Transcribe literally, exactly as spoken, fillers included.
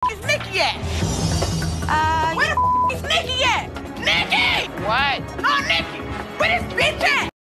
is Nikki at? Uh, Where the is Nikki at? Nikki! what? No, Nikki! Where this bitch at?